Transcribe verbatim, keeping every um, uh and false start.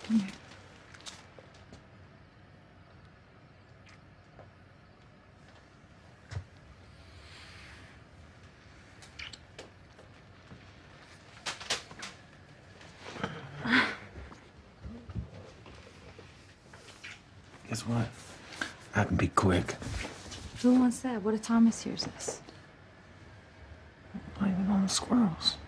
Come here. Guess what? I can be quick. Who wants that? What a Thomas hears us. Blaming on the squirrels.